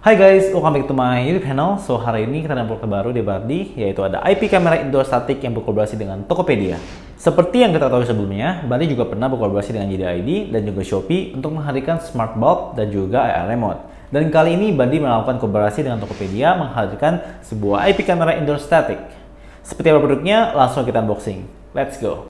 Hai guys, welcome back to my YouTube channel. So hari ini kita ada produk terbaru di Bardi, yaitu ada IP kamera indoor static yang berkolaborasi dengan Tokopedia. Seperti yang kita tahu sebelumnya, Bardi juga pernah berkolaborasi dengan JD dan juga Shopee untuk menghadirkan smart bulb dan juga AR remote. Dan kali ini Bardi melakukan kolaborasi dengan Tokopedia menghadirkan sebuah IP kamera indoor static. Seperti apa produknya, langsung kita unboxing. Let's go!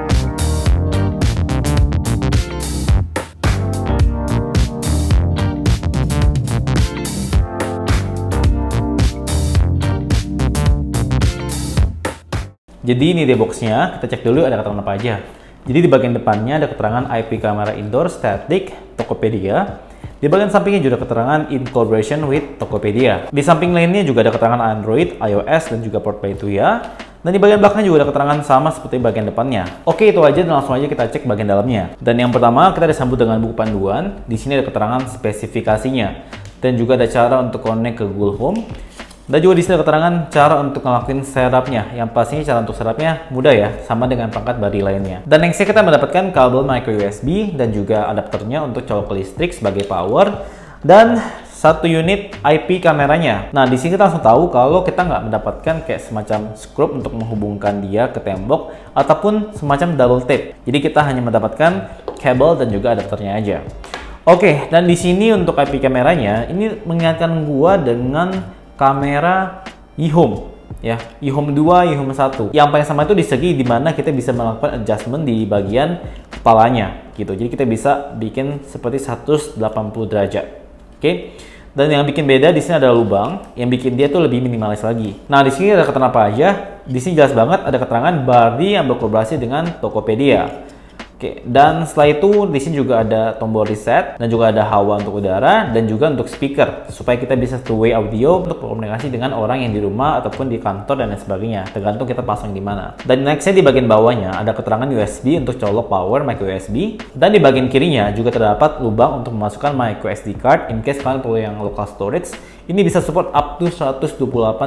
Jadi ini dia boxnya, kita cek dulu ada keterangan apa aja. Jadi di bagian depannya ada keterangan IP kamera indoor static Tokopedia. Di bagian sampingnya juga ada keterangan in collaboration with Tokopedia. Di samping lainnya juga ada keterangan Android, iOS, dan juga port Play Tuya. Dan di bagian belakangnya juga ada keterangan sama seperti bagian depannya. Oke, itu aja dan langsung aja kita cek bagian dalamnya. Dan yang pertama kita disambut dengan buku panduan. Di sini ada keterangan spesifikasinya dan juga ada cara untuk connect ke Google Home. Dan juga di sini ada keterangan cara untuk ngelakuin setupnya. Yang pastinya cara untuk setupnya mudah ya, sama dengan perangkat Bardi lainnya. Dan nextnya kita mendapatkan kabel micro USB dan juga adapternya untuk colok listrik sebagai power dan satu unit IP kameranya. Nah di sini kita langsung tahu kalau kita nggak mendapatkan kayak semacam skrup untuk menghubungkan dia ke tembok ataupun semacam double tape. Jadi kita hanya mendapatkan kabel dan juga adapternya aja. Oke, dan di sini untuk IP kameranya ini mengingatkan gua dengan kamera eHome ya, eHome 2, eHome 1. Yang paling sama itu di segi dimana kita bisa melakukan adjustment di bagian kepalanya gitu. Jadi kita bisa bikin seperti 180 derajat. Oke. Dan yang bikin beda di sini ada lubang yang bikin dia tuh lebih minimalis lagi. Nah, di sini ada keterangan apa aja? Di sini jelas banget ada keterangan Bardi yang berkolaborasi dengan Tokopedia. Oke, dan setelah itu di sini juga ada tombol reset dan juga ada hawa untuk udara dan juga untuk speaker supaya kita bisa two-way audio untuk berkomunikasi dengan orang yang di rumah ataupun di kantor dan lain sebagainya, tergantung kita pasang di mana. Dan nextnya di bagian bawahnya ada keterangan USB untuk colok power micro USB dan di bagian kirinya juga terdapat lubang untuk memasukkan micro SD card in case kalian perlu yang local storage. Ini bisa support up to 128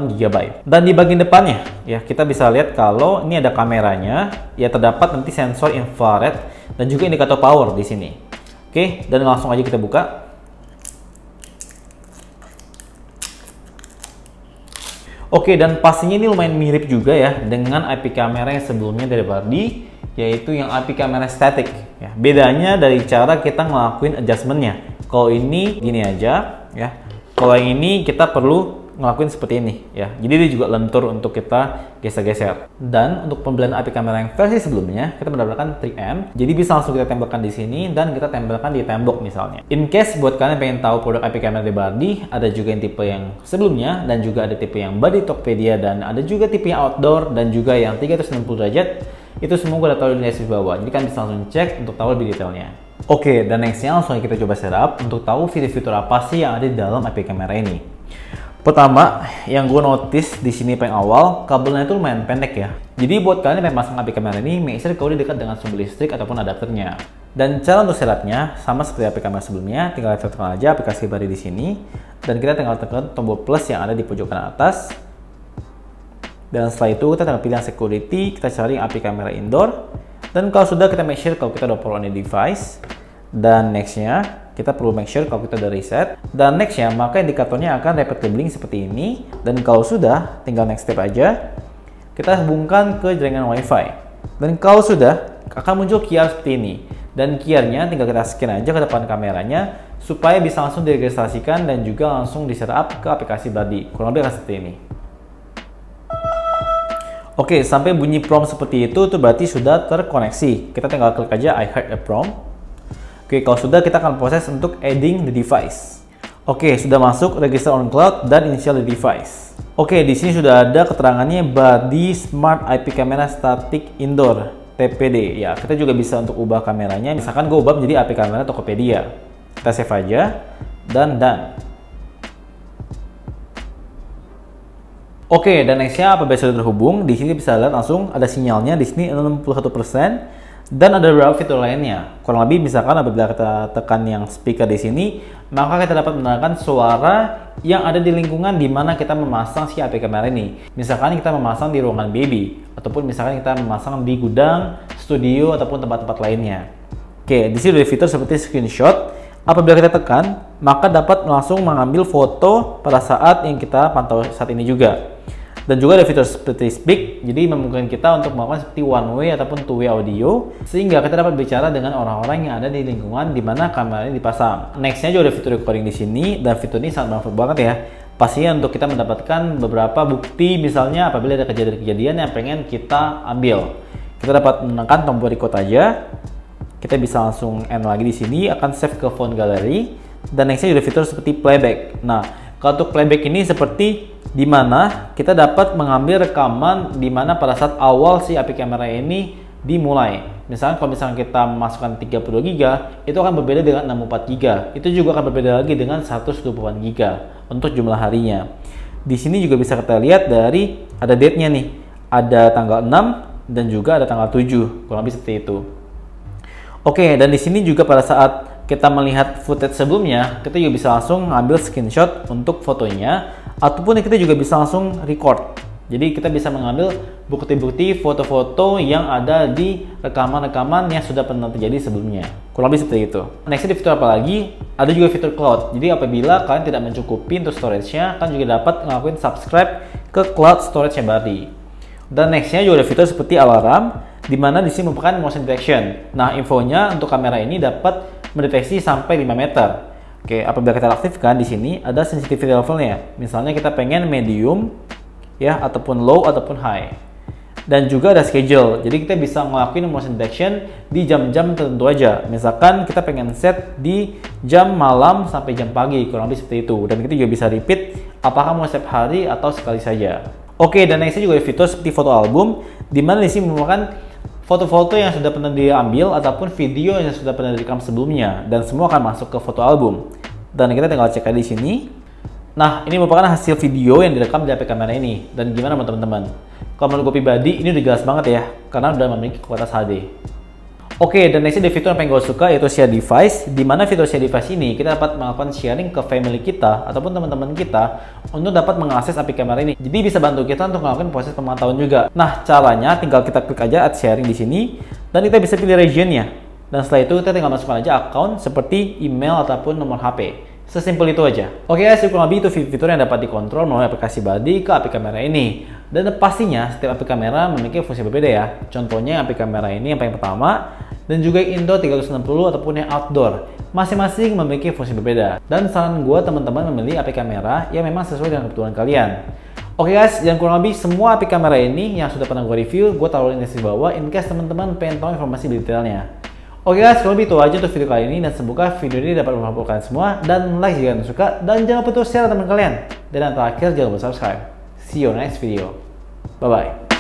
GB. Dan di bagian depannya ya kita bisa lihat kalau ini ada kameranya, ya terdapat nanti sensor infrared dan juga indikator power di sini. Oke, dan langsung aja kita buka. Oke, dan pastinya ini lumayan mirip juga ya dengan IP kamera yang sebelumnya dari Bardi, yaitu yang IP kamera static. Ya, bedanya dari cara kita ngelakuin adjustmentnya. Kalau ini gini aja ya. Kalau yang ini kita perlu ngelakuin seperti ini ya. Jadi dia juga lentur untuk kita geser-geser. Dan untuk pembelian IP kamera yang versi sebelumnya kita mendapatkan 3M. Jadi bisa langsung kita tempelkan di sini dan kita tempelkan di tembok misalnya. In case buat kalian pengen tahu produk IP kamera dari Bardi, ada juga yang tipe yang sebelumnya dan juga ada tipe yang Bardi Tokopedia dan ada juga tipe yang outdoor dan juga yang 360 derajat. Itu semua gue udah tahu di deskripsi bawah. Jadi kalian bisa langsung cek untuk tahu lebih detailnya. Oke, dan nextnya langsung kita coba setup untuk tahu fitur-fitur apa sih yang ada di dalam IP kamera ini. Pertama, yang gue notice di sini paling awal, kabelnya itu lumayan pendek ya. Jadi buat kalian yang pasang IP kamera ini, make sure kalau dekat dengan sumber listrik ataupun adapternya. Dan cara untuk setupnya sama seperti IP kamera sebelumnya, tinggal tekan aja aplikasi Bardi di sini, dan kita tinggal tekan tombol plus yang ada di pojok kanan atas. Dan setelah itu kita tinggal pilih yang security, kita cari IP kamera indoor. Dan kalau sudah, kita make sure kalau kita udah power on the device. Dan nextnya kita perlu make sure kalau kita udah reset. Dan nextnya maka indikatornya akan rapid labeling seperti ini. Dan kalau sudah, tinggal next step aja. Kita hubungkan ke jaringan WiFi. Dan kalau sudah, akan muncul QR seperti ini. Dan QR-nya tinggal kita scan aja ke depan kameranya supaya bisa langsung diregistrasikan dan juga langsung di setup ke aplikasi Bardi. Kurang lebih akan seperti ini. Oke, sampai bunyi prompt seperti itu berarti sudah terkoneksi. Kita tinggal klik aja I heard a prompt. Oke, kalau sudah kita akan proses untuk adding the device. Oke, sudah masuk register on cloud dan initial the device. Oke, di sini sudah ada keterangannya Bardi Smart IP Camera Static Indoor TPD. Ya, kita juga bisa untuk ubah kameranya. Misalkan gue ubah menjadi IP kamera Tokopedia. Kita save aja dan done. Oke, dan nextnya apabila sudah terhubung, di sini bisa lihat langsung ada sinyalnya di sini 61% dan ada beberapa fitur lainnya. Kurang lebih misalkan apabila kita tekan yang speaker di sini, maka kita dapat mendengarkan suara yang ada di lingkungan di mana kita memasang si IP kamera ini. Misalkan kita memasang di ruangan baby ataupun misalkan kita memasang di gudang, studio ataupun tempat-tempat lainnya. Oke, di sini ada fitur seperti screenshot Apabila kita tekan, maka dapat langsung mengambil foto pada saat yang kita pantau saat ini juga. Dan juga ada fitur seperti speak, jadi memungkinkan kita untuk melakukan seperti one way ataupun two way audio, sehingga kita dapat bicara dengan orang-orang yang ada di lingkungan di mana kamera ini dipasang. Nextnya juga ada fitur recording di sini, dan fitur ini sangat bermanfaat banget ya. Pastinya untuk kita mendapatkan beberapa bukti, misalnya apabila ada kejadian-kejadian yang pengen kita ambil. Kita dapat menekan tombol record aja, kita bisa langsung end lagi di sini, akan save ke phone gallery, dan nextnya juga fitur seperti playback. Nah, kalau untuk playback ini seperti di mana kita dapat mengambil rekaman di mana pada saat awal si API kamera ini dimulai. Misalnya kalau misalnya kita masukkan 32 GB, itu akan berbeda dengan 64 GB. Itu juga akan berbeda lagi dengan 128 GB untuk jumlah harinya. Di sini juga bisa kita lihat dari ada date-nya nih. Ada tanggal 6 dan juga ada tanggal 7, kurang lebih seperti itu. Oke, dan di sini juga pada saat kita melihat footage sebelumnya, kita juga bisa langsung ngambil screenshot untuk fotonya, ataupun kita juga bisa langsung record. Jadi kita bisa mengambil bukti-bukti foto-foto yang ada di rekaman-rekaman yang sudah pernah terjadi sebelumnya. Kurang lebih seperti itu. Nextnya di fitur apa lagi? Ada juga fitur cloud. Jadi apabila kalian tidak mencukupi untuk storage-nya, kalian juga dapat ngelakuin subscribe ke cloud storage yang baru. Dan nextnya juga ada fitur seperti alarm, di mana di sini merupakan motion detection. Nah, infonya untuk kamera ini dapat mendeteksi sampai 5 meter. Oke, apabila kita aktifkan di sini ada sensitivity levelnya. Misalnya kita pengen medium, ya, ataupun low ataupun high. Dan juga ada schedule. Jadi kita bisa ngelakuin motion detection di jam-jam tertentu aja. Misalkan kita pengen set di jam malam sampai jam pagi, kurang lebih seperti itu. Dan kita juga bisa repeat apakah mau setiap hari atau sekali saja. Oke, dan nextnya juga ada fitur seperti foto album, di mana di sini merupakan foto-foto yang sudah pernah diambil ataupun video yang sudah pernah direkam sebelumnya, dan semua akan masuk ke foto album. Dan kita tinggal cek aja di sini. Nah, ini merupakan hasil video yang direkam di API kamera ini. Dan gimana teman-teman? Kalau menurut gue pribadi, ini udah jelas banget ya, karena udah memiliki kualitas HD. Oke, dan nextnya ada fitur yang paling gue suka, yaitu share device. Di mana fitur share device ini kita dapat melakukan sharing ke family kita ataupun teman-teman kita untuk dapat mengakses API kamera ini. Jadi bisa bantu kita untuk melakukan proses pemantauan juga. Nah, caranya tinggal kita klik aja add sharing di sini, dan kita bisa pilih regionnya. Dan setelah itu kita tinggal masukkan aja account seperti email ataupun nomor HP. Sesimpel itu aja. Oke guys, kurang lebih itu fitur yang dapat dikontrol melalui aplikasi Buddy ke API kamera ini. Dan pastinya setiap API kamera memiliki fungsi berbeda ya. Contohnya API kamera ini yang paling pertama, dan juga indoor 360 ataupun yang outdoor. Masing-masing memiliki fungsi berbeda. Dan saran gue teman-teman memilih API kamera yang memang sesuai dengan kebutuhan kalian. Oke guys, dan kurang lebih semua API kamera ini yang sudah pernah gue review, gue taruh di deskripsi bawah in case teman-teman pengen tahu informasi detailnya. Oke guys, kalau lebih itu aja untuk video kali ini, dan semoga video ini dapat bermanfaat kalian semua, dan like jika kalian suka, dan jangan lupa untuk share teman kalian. Dan yang terakhir, jangan lupa subscribe. See you next video. Bye bye.